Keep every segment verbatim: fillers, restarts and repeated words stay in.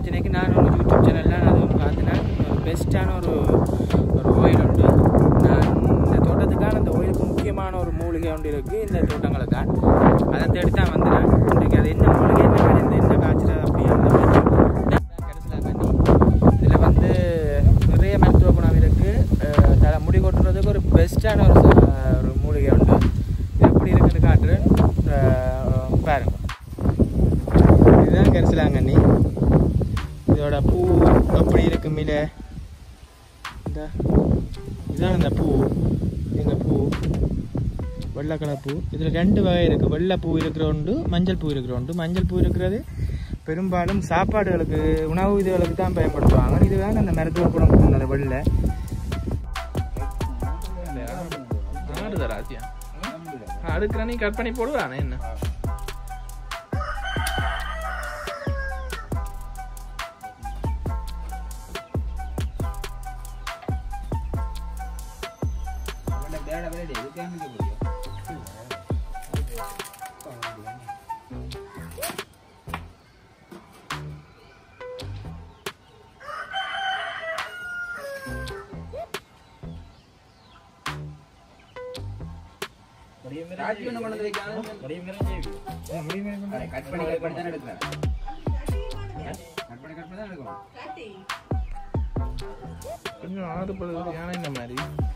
பிரச்சனைக்கு நான் ஒரு யூடியூப் சேனலில் நான் அது பார்த்தேன்னா பெஸ்ட்டான ஒரு ஒரு ஓயில் உண்டு. நான் இந்த தோட்டத்துக்கான அந்த ஓயிலுக்கு முக்கியமான ஒரு மூலிகை ஒன்று இருக்குது இந்த தோட்டங்களுக்கான். அதை தேடி தான் வந்தேன். இன்றைக்கு அது என்ன மூலிகை, என்ன மருந்து, என்ன காய்ச்சல் அப்படின்ற கடைசியில் கண்ணி இதில் வந்து நிறைய மருத்துவ குணம் இருக்குது. தலை முடி கொட்டுறதுக்கு ஒரு பெஸ்ட்டான ஒரு ஒரு மூலிகை உண்டு. எப்படி இருக்குன்னு காட்டுறேன் பாருங்க. இதுதான் கரிசலாங்கண்ணி. இதோட பூ எப்படி இருக்கு மில இந்த இதுதான் இந்த பூ. எங்கள் பூ வெள்ளை கலர் பூ. இதில் ரெண்டு வகை இருக்குது. வெள்ளை பூ இருக்கிற உண்டு, மஞ்சள் பூ இருக்கிற உண்டு. மஞ்சள் பூ இருக்கிறது பெரும்பாலும் சாப்பாடுகளுக்கு உணவு இதுகளுக்கு தான் பயன்படுத்துவாங்க. இதுதான் அந்த மருத்துவ குணம் கொண்டது வெள்ளை. ஆடுதராசியா அடுக்கிற நீ கட் பண்ணி போடுவானே என்ன கொஞ்சம் ஆறுபடுது யானை இந்த மாதிரி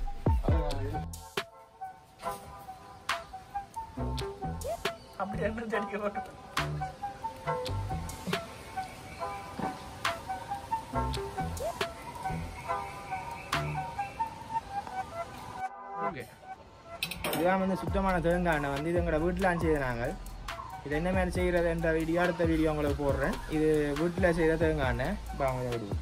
அப்படி என்ன செடிக்க போட்டு இதுதான் வந்து சுத்தமான தேங்காய் வந்து இது எங்களோட வீட்டில் செய்த நாங்கள். இது என்ன மாதிரி செய்கிறது என்ற வீடியோ அடுத்த வீடியோ உங்களுக்கு போடுறேன். இது வீட்டில் செய்த தேங்காய் எண்ணெய். இப்போ அவங்க விடுவோம்.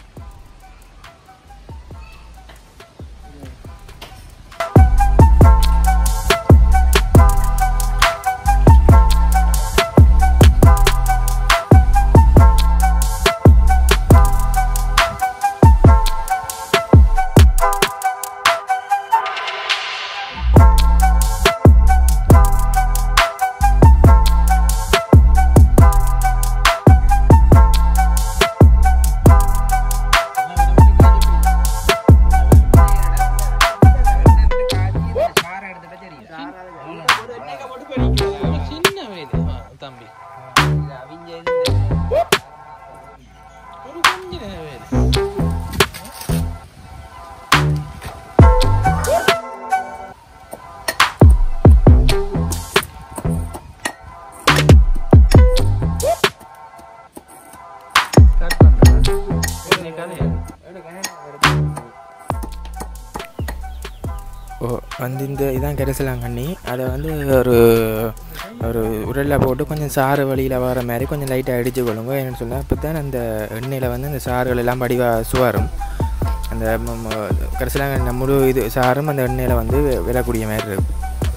ஓ வந்து இந்த இதான் கரிசலாங்கண்ணி. அதை வந்து ஒரு ஒரு உரலில் போட்டு கொஞ்சம் சாறு வழியில் வர மாதிரி கொஞ்சம் லைட்டாக அடித்து கொள்ளுங்க. என்னென்னு சொன்னால் அப்போ தான் அந்த எண்ணெயில் வந்து அந்த சாறுகள் எல்லாம் படிவாக சுவரும். அந்த கரிசலாங்கண்ணி முழு இது சாரும் அந்த எண்ணெயில் வந்து விடக்கூடிய மாதிரி இருக்கும்.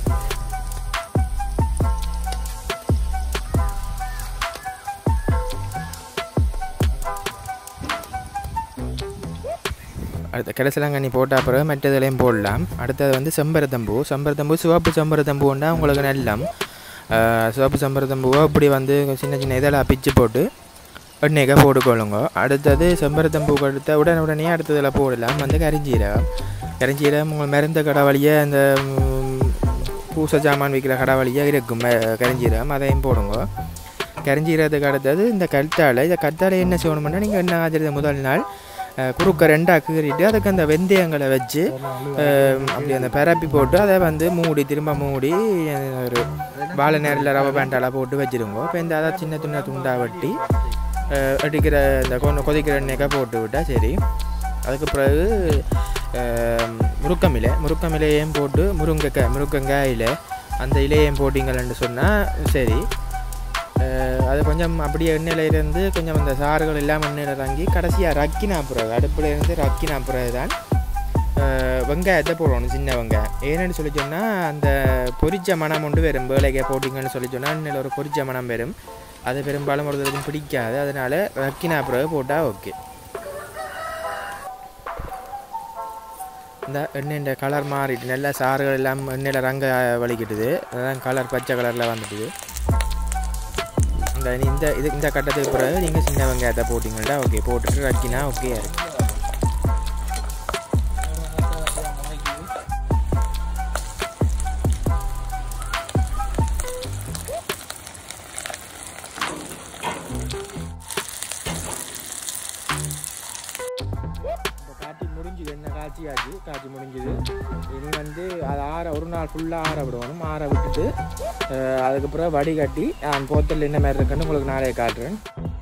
அடுத்த கரிசலாங்கண்ணி போட்டால் அப்புறம் மற்றதுலையும் போடலாம். அடுத்தது வந்து செம்பருத்தம்பூ. செம்பருத்தம்பூ சிவப்பு செம்பருத்தம்பூண்டா உங்களுக்கு நல்லம். சிவப்பு செம்பருத்தம்பூவை இப்படி வந்து சின்ன சின்ன இதெல்லாம் பிச்சு போட்டு எண்ணெய்க்காக போட்டுக்கொள்ளுங்க. அடுத்தது செம்பருத்தம்பூக்கு அடுத்த உடனே உடனே அடுத்ததில் போடலாம் வந்து கரிஞ்சீரகம். கரிஞ்சீரகம் உங்கள் மருந்து கடை வழியாக அந்த பூசை சாமான் விற்கிற கடை வழியாக இருக்கும் கரிஞ்சீரகம், அதையும் போடுங்க. கரிஞ்சீரகத்துக்கு அடுத்தது இந்த கத்தாழை. இந்த கத்தாழை என்ன செய்யணும்னா நீங்கள் என்ன ஆகிறது முதல் நாள் குறுக்க ரெண்டாக கீறிட்டு அதுக்கு அந்த வெந்தயங்களை வச்சு அப்படி அந்த பரப்பி போட்டு அதை வந்து மூடி திரும்ப மூடி ஒரு வாழை நேரில் ரவை பேண்டாலாம் போட்டு வச்சுருங்க. இப்போ இந்த அதை சின்ன சின்ன துண்டாக வெட்டி அடிக்கிற இந்த கொ கொதிக்கிற எண்ணெய்க்காக போட்டு விட்டால் சரி. அதுக்கு பிறகு முருக்கம் இலை முருக்கம் இலையையும் போட்டு முருங்கைக்காய் முருங்கங்காயில் அந்த இலையையும் போட்டிங்கன்னு சொன்னால் சரி. அது கொஞ்சம் அப்படியே எண்ணெயில் இருந்து கொஞ்சம் அந்த சாறுகள் எல்லாம் எண்ணெயில் இறங்கி கடைசியாக ரக்கினா பிறகு அடுப்பில் இருந்து ரக்கினா பிறகு தான் வெங்காயத்தை போடணும், சின்ன வெங்காயம். ஏன்னு சொல்லி சொன்னால் அந்த பொரிச்ச மனம் ஒன்று வரும். வேலைக்காய் போட்டிங்கன்னு சொல்லி சொன்னால் எண்ணெயில் ஒரு பொரிச்ச மனம் வரும். அது பெரும்பாலும் ஒருத்தருக்கும் பிடிக்காது. அதனால் ரக்கினா பிறகு போட்டால் ஓகே. இந்த எண்ணெய் கலர் மாறிட்டு நல்லா சாறுகள் எல்லாம் எண்ணெயில் ரங்க வலிக்கிட்டுது. அதுதான் கலர் பச்சை கலரில் வந்துட்டுது. இந்த இந்த இது இந்த கட்டத்துக்கு பிறகு நீங்கள் சின்ன வெங்காயத்தை போட்டிங்கன்னா ஓகே, போட்டுட்டு ரக்கினா ஓகே இருக்கு. காய்ச்சி முடிஞ்சுது, என்ன காய்ச்சியாச்சு, காய்ச்சி முடிஞ்சுது. இனி வந்து அது ஆற ஒரு நாள் ஃபுல்லாக ஆற விடணும். ஆற விட்டுட்டு அதுக்கப்புறம் வடிகட்டி நான் போத்தல் என்ன மாதிரி இருக்குன்னு உங்களுக்கு நாளைய காட்டுறேன்.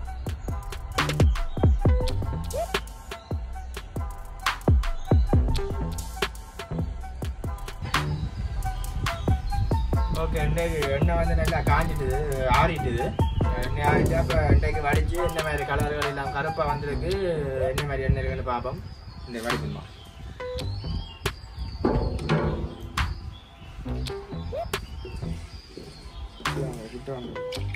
ஓகே, இன்றைக்கு எண்ணெய் வந்து நல்லா காஞ்சிட்டுது, ஆறிட்டுது. எண்ணெய் ஆறிட்டு அப்போ இன்றைக்கு வடித்து என்ன மாதிரி கலர்கள் எல்லாம் கருப்பாக வந்திருக்கு, என்ன மாதிரி எண்ணெய் இருக்குன்னு பார்ப்போம். இந்த வடிக்கணுமா கிட்ட வந்து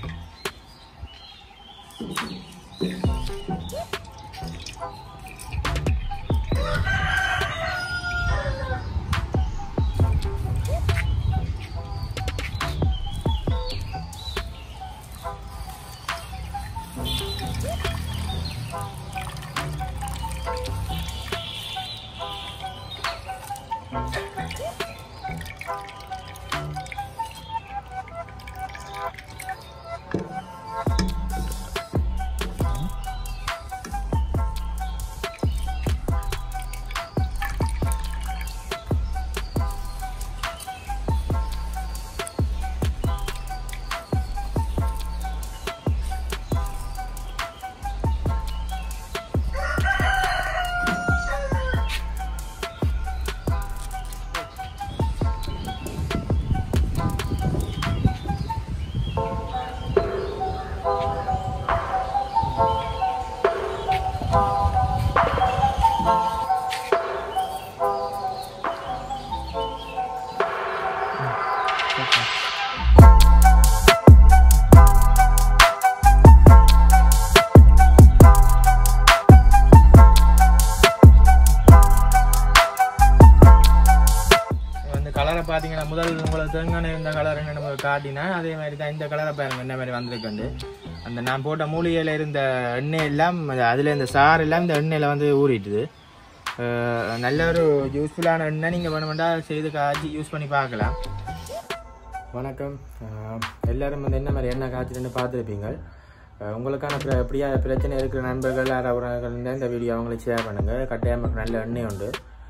கலரை பார்த்தீங்கன்னா முதல் உங்களுக்கு தேங்காய் இருந்த கலர் என்ன நம்ம காட்டினா அதே மாதிரி தான் இந்த கலரை பாருங்க என்ன மாதிரி வந்திருக்குண்டு. அந்த நான் போட்ட மூலிகையில் இருந்த எண்ணெய் எல்லாம் அதில் இந்த சாறு எல்லாம் இந்த எண்ணெயில் வந்து ஊறிட்டுது. நல்ல ஒரு யூஸ்ஃபுல்லான எண்ணெய், நீங்கள் வேணுமெண்டா செய்து காய்ச்சி யூஸ் பண்ணி பார்க்கலாம். வணக்கம், எல்லோரும் வந்து என்ன மாதிரி எண்ணெய் காய்ச்சிட்டு பார்த்துருப்பீங்க. உங்களுக்கான பிர எப்படியா பிரச்சனை இருக்கிற நண்பர்கள் யாராவது உறவுகள் இந்த வீடியோ அவங்களுக்கு ஷேர் பண்ணுங்கள். கட்டாயம் நல்ல எண்ணெய் உண்டு.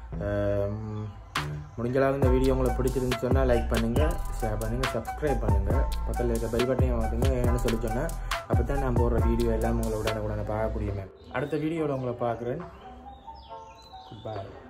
முடிஞ்சளவு இந்த வீடியோ உங்களுக்கு பிடிச்சிருந்து சொன்னால் லைக் பண்ணுங்கள், ஷேர் பண்ணுங்கள், சப்ஸ்கிரைப் பண்ணுங்கள், பக்கத்தில் இருக்க பெல் பட்டனையும் பார்த்துங்க. என்னென்னு சொல்லி சொன்னால் அப்போ தான் நான் போடுற வீடியோ எல்லாம் உங்களை உடனே உடனே பார்க்கக்கூடிய. அடுத்த வீடியோவில் உங்களை பார்க்குறேன். பாய்.